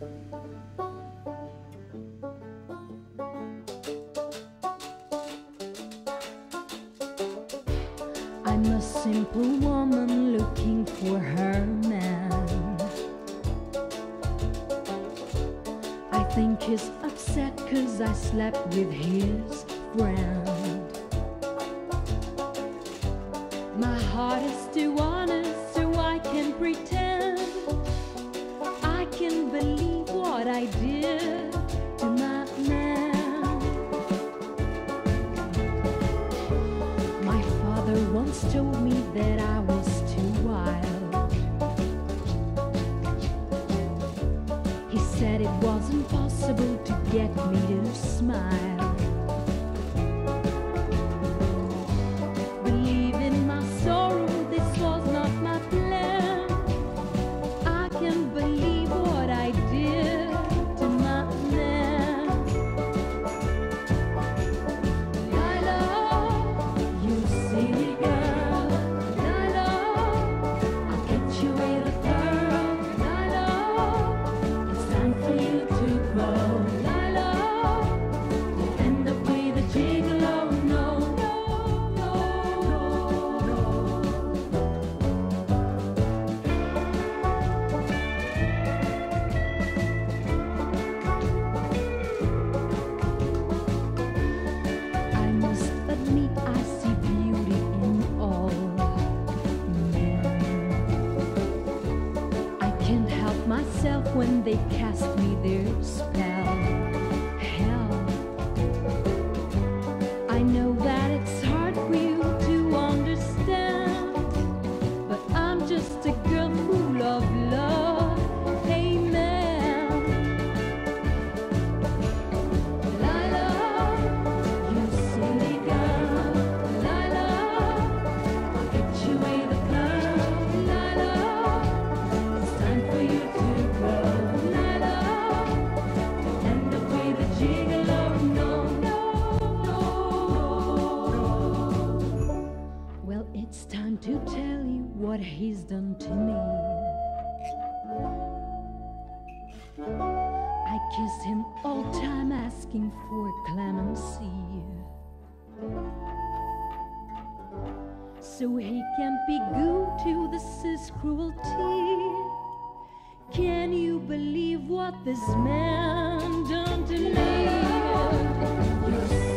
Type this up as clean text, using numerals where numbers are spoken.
I'm a simple woman looking for her man. I think he's upset 'cause I slept with his friend. My heart is too honest, so I can pretend I can believe what I did to my man. My father once told me that I was too wild. He said it wasn't possible to get me to smile. Believe in my sorrow, this was not my plan. I can believe what I did to my man. Lila, you silly girl. Lila, I'll get you with a pearl. Lila, it's time for you to grow. Lila, you'll end up with a gigolo. No, no, no, no. I must admit I see beauty in all men. I can't help myself when they cast me their spell. Hell, I know that it's hard for you to understand, but I'm just a girl full of love. Hey man, Lila, you silly girl. Lila, I'll get you with a pearl. Lila, it's time for you to grow. Lila, you'll end up with a gigolo. No, no, no, no. Well, it's time to tell you what he's done to me. I kissed him all time asking for clemency, so he can't be good to this is cruelty. Can you believe what this man done to me? You're